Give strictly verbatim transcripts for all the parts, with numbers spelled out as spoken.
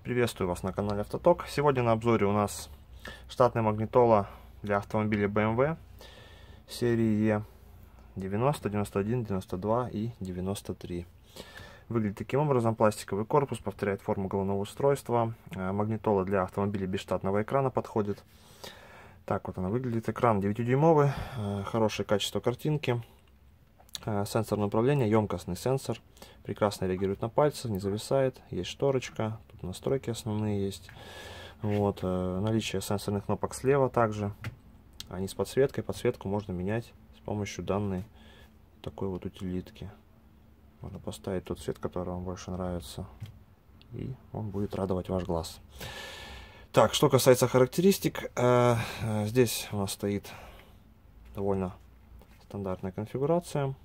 Приветствую вас на канале Автоток. Сегодня на обзоре у нас штатная магнитола для автомобиля бэ эм вэ серии девяносто, девяносто один, девяносто два и девяносто три. Выглядит таким образом: пластиковый корпус, повторяет форму головного устройства. Магнитола для автомобиля без штатного экрана подходит. Так вот она выглядит. Экран девятидюймовый, хорошее качество картинки. Сенсорное управление, емкостный сенсор, прекрасно реагирует на пальцы, не зависает, есть шторочка, тут настройки основные есть. Вот, наличие сенсорных кнопок слева также, они с подсветкой, подсветку можно менять с помощью данной такой вот утилитки. Можно поставить тот цвет, который вам больше нравится, и он будет радовать ваш глаз. Так, что касается характеристик, здесь у нас стоит довольно стандартная конфигурация.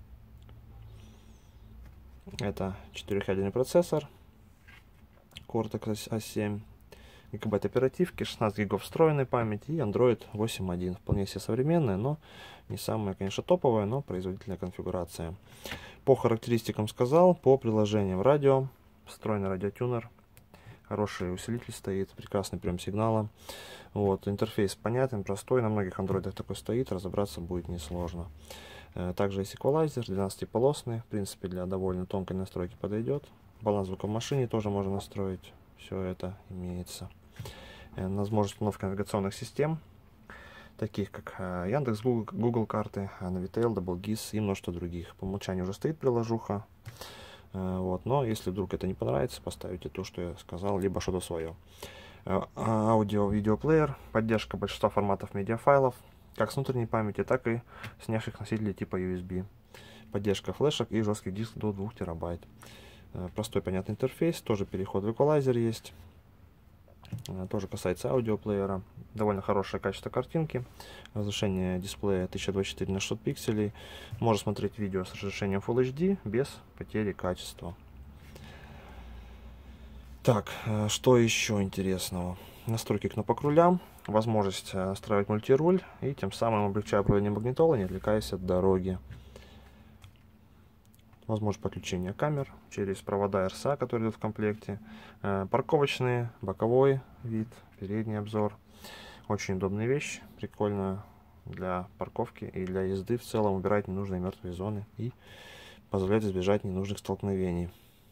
Это четырехъядерный процессор Cortex а семь, гигабайт оперативки, шестнадцать гигов встроенной памяти и Android восемь точка один. Вполне себе современная, но не самая, конечно, топовая, но производительная конфигурация. По характеристикам сказал, по приложениям: радио, встроенный радиотюнер, хороший усилитель стоит, прекрасный прием сигнала. Вот, интерфейс понятен, простой, на многих андроидах такой стоит, разобраться будет несложно. Также есть эквалайзер двенадцатиполосный, в принципе для довольно тонкой настройки подойдет. Баланс звука в машине тоже можно настроить, все это имеется. Возможность установки навигационных систем, таких как Яндекс, Google, Google карты, Navitel, DoubleGIS и множество других. По умолчанию уже стоит приложуха, вот, но если вдруг это не понравится, поставите то, что я сказал, либо что-то свое. Аудио-видеоплеер, поддержка большинства форматов медиафайлов, как с внутренней памяти, так и с внешних носителей типа ю эс би. Поддержка флешек и жестких дисков до двух терабайт. Простой понятный интерфейс, тоже переход в эквалайзер есть. Тоже касается аудиоплеера. Довольно хорошее качество картинки. Разрешение дисплея тысяча двадцать четыре на шестьсот пикселей. Можно смотреть видео с разрешением Full эйч ди без потери качества. Так, что еще интересного? Настройки кнопок руля, возможность настраивать мультируль и тем самым облегчая управление магнитолой, не отвлекаясь от дороги. Возможность подключения камер через провода эр эс а, которые идут в комплекте. Парковочные, боковой вид, передний обзор. Очень удобная вещь, прикольно для парковки и для езды в целом. Убирать ненужные мертвые зоны и позволяет избежать ненужных столкновений.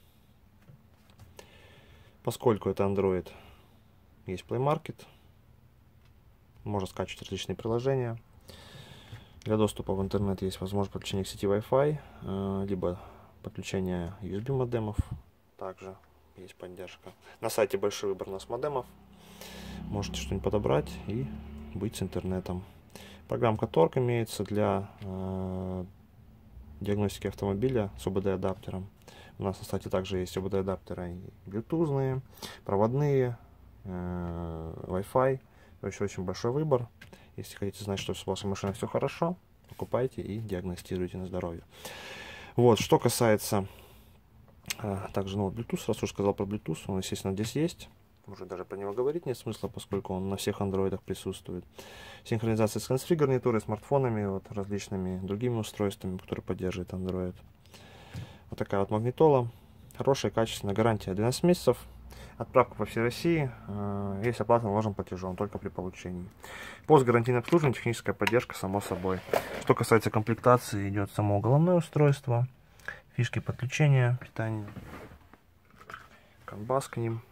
Поскольку это Android, есть Play Market, можно скачивать различные приложения. Для доступа в интернет есть возможность подключения к сети Wi-Fi, либо подключения ю эс би модемов. Также есть поддержка. На сайте большой выбор у нас модемов. Можете что-нибудь подобрать и быть с интернетом. Программка Torque имеется для э, диагностики автомобиля с о бэ дэ-адаптером. У нас на сайте также есть о бэ дэ-адаптеры блютузные, проводные, Wi-Fi, еще очень большой выбор. Если хотите знать, что с вашей машиной все хорошо, покупайте и диагностируйте на здоровье. Вот, что касается а, также, ну, Bluetooth, раз уж сказал про Bluetooth, он, естественно, здесь есть. Уже даже про него говорить нет смысла, поскольку он на всех андроидах присутствует. Синхронизация с hands-free гарнитурой, смартфонами, вот, различными другими устройствами, которые поддерживает Android. Вот такая вот магнитола. Хорошая, качественная, гарантия двенадцать месяцев. Отправка по всей России, есть оплата наложен платежом только при получении. Постгарантийное обслуживание, техническая поддержка, само собой. Что касается комплектации, идет само головное устройство, фишки подключения, питания, канбас к ним,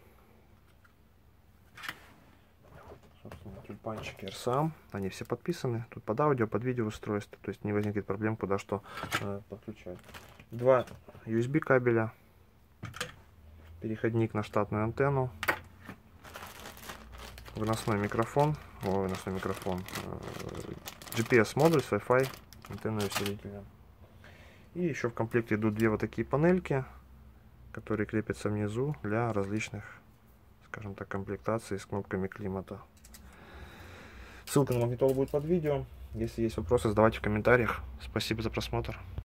собственно, тюльпанчики эр эс а, они все подписаны. Тут под аудио, под видео устройство, то есть не возникнет проблем, куда что э, подключать. Два ю эс би кабеля. Переходник на штатную антенну, выносной микрофон, о, выносной микрофон, джи пи эс модуль с Wi-Fi, антенной усилителя. И еще в комплекте идут две вот такие панельки, которые крепятся внизу для различных, скажем так, комплектаций с кнопками климата. Ссылка на магнитолу будет под видео. Если есть вопросы, задавайте в комментариях. Спасибо за просмотр.